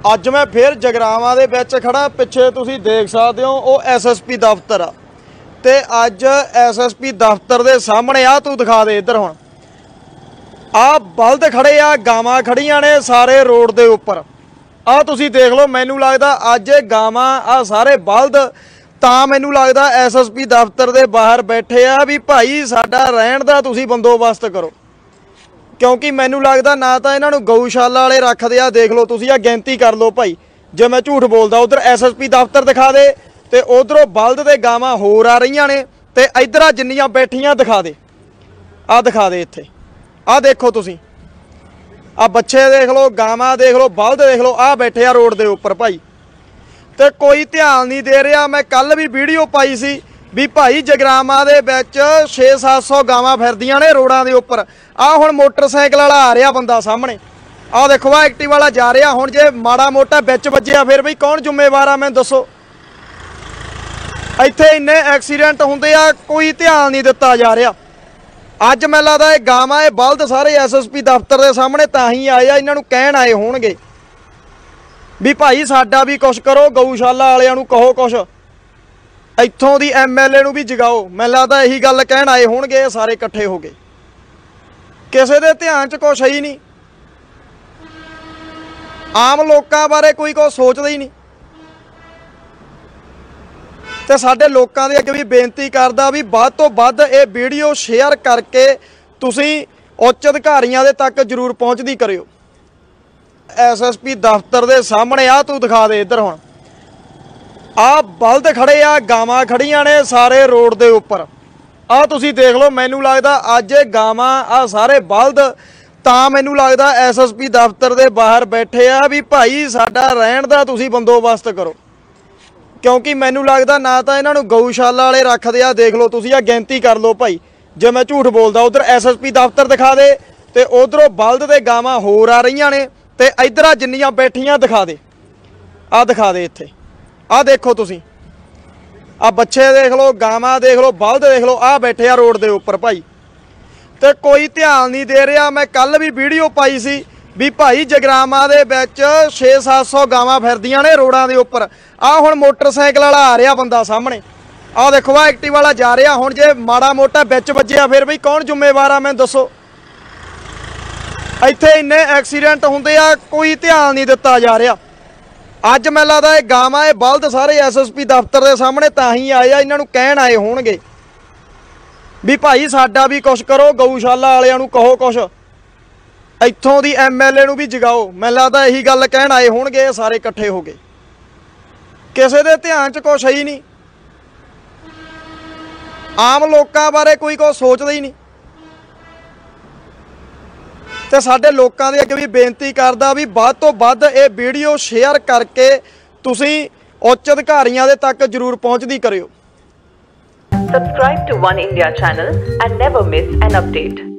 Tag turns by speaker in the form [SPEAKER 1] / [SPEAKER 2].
[SPEAKER 1] ਅੱਜ मैं फिर जगरावां दे विच खड़ा। पिछे तुसीं देख सकते हो वो SSP दफ्तर आ ते अज SSP दफ्तर दे सामने आ तू दिखा दे इधर हुण आ बलद खड़े आ, गावां खड़ियां ने सारे रोड दे उपर। आ तुसीं देख लो, मैनूं लगदा अज गावां आ सारे बलद तां मैनूं लगदा SSP दफ्तर दे बाहर बैठे आ भी भाई साडा रहण दा तुसीं बंदोबस्त करो, क्योंकि मैनूं लगदा ना तो इन्हां नूं गऊशाला वाले रखदे आ। देख लो तुसीं आ गिनती कर लो भाई, जे मैं झूठ बोलदा उधर SSP दफ्तर दिखा दे ते उधरों बलद ते गावां होर आ रहीआं ने ते इधर आ जिन्नियां बैठियां दिखा दे, आ दिखा दे इत्थे आ देखो तुसीं आ बच्चे देख लो, गावां देख लो, बलद देख लो, आ बैठे आ रोड दे उपर भाई ते कोई ध्यान नहीं दे रहा। मैं कल भी वीडियो पाई सी भी भाई जगरावां दे विच 600-700 गावां फिरदियां ने रोडां दे उपर। आ हुण मोटरसाइकिल वाला आ रहा बंदा सामने, आ देखो आ एक्टिव वाला जा रहा। हुण जे माड़ा मोटा विच वज्जिया फिर बई कौन जिम्मेवार आ, मैं दसो। इत्थे इन्ने एक्सीडेंट हुंदे आ, कोई ध्यान नहीं दिता जा रहा। अज मैं लगदा ये गावां ये बलद सारे SSP दफ्तर के सामने तां ही आए आ, इन्हां नूं कहण आए होणगे भी भाई साडा भी कुछ करो, गऊशाला वालिआं नूं कहो कुछ, इत्थों दी MLA नूं भी जगाओ। मैं लगदा यही गल कहण आए होणगे सारे इकट्ठे हो गए। किसी दे ध्यान च कुछ है ही नहीं, आम लोकां बारे कोई कुछ सोचदा ही नहीं। ते साडे लोकां दे अगे भी बेनती करदा भी वध तो वध ये वीडियो शेयर करके तुसीं उच्च अधिकारियों दे तक जरूर पहुँचदी करियो। SSP दफ्तर दे सामने आ तू दिखा दे इधर हुण आ बलद खड़े आ, गावां खड़ियां ने सारे रोड दे उपर। आ तुसीं देख लो, मैनूं लगदा अज गावां आ सारे बलद तां मैनूं लगदा SSP दफ्तर दे बाहर बैठे आ भी भाई साडा रहण दा तुसीं बंदोबस्त करो, क्योंकि मैनूं लगदा ना तो इन्हां नूं गऊशाला वाले रखदे आ। देख लो तुसीं आ गिनती कर लो भाई, जे मैं झूठ बोलदा उधर SSP दफ्तर दिखा दे ते उधरों बलद ते गावां होर आ रहीआं ने ते इधर आ जिन्नियां बैठियां दिखा दे, आ दिखा दे इत्थे आ देखो तुसीं आ बच्चे देख लो, गावां देख लो, बलद देख लो, आ बैठे आ रोड दे उपर भाई ते कोई ध्यान नहीं दे रहा। मैं कल भी वीडियो पाई सी भी भाई जगरावां दे विच 600-700 गावां फिरदियां ने रोडां दे उपर। आ हुण मोटरसाइकिल वाला आ रहा बंदा सामने, आ देखो आ एक्टिव वाला जा रहा। हुण जे माड़ा मोटा विच वज्जिया फिर बई कौन जिम्मेवार आ, मैं दसो। इत्थे इन्ने एक्सीडेंट हुंदे आ, कोई ध्यान नहीं दिता जा रहा। अज मैं लगदा ये गावां ये बलद सारे SSP दफ्तर के सामने तां ही आए आ, इन्हां नूं कहण आए होणगे भी भाई साडा भी कुछ करो, गऊशाला वालिआं नूं कहो कुछ, इत्थों दी MLA नूं भी जगाओ। मैं लगदा यही गल कहण आए होणगे सारे इकट्ठे हो गए। किसी दे ध्यान च कुछ है ही नहीं, आम लोकां बारे कोई कुछ सोचदा ही नहीं। ते साडे लोकां दे अगे भी बेनती करदा भी वध तो वध ये वीडियो शेयर करके तुसीं उच्च अधिकारियों दे तक जरूर पहुँचदी करियो।
[SPEAKER 2] Subscribe to One India channel and never miss an update.